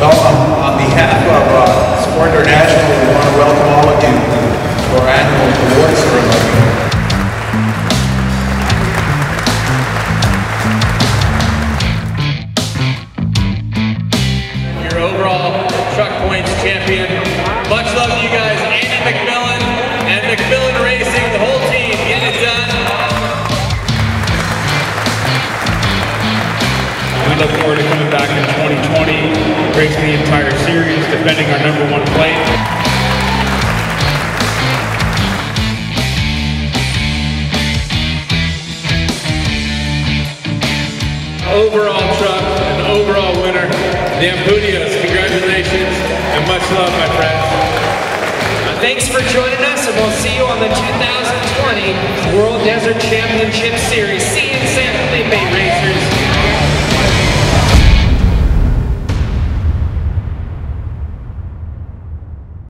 Well, on behalf of Sport International, we want to welcome all of you to our annual awards ceremony. Your overall truck points champion. Much love to you guys, Andy McMillan and McMillan Racing, the whole team, getting it done. We look forward to coming back in 2020, racing the entire series, defending our #1 plate. Overall truck and overall winner, the Ampunios. Congratulations and much love, my friends. Thanks for joining us, and we'll see you on the 2020 World Desert Championship Series. See you in San Felipe, racers.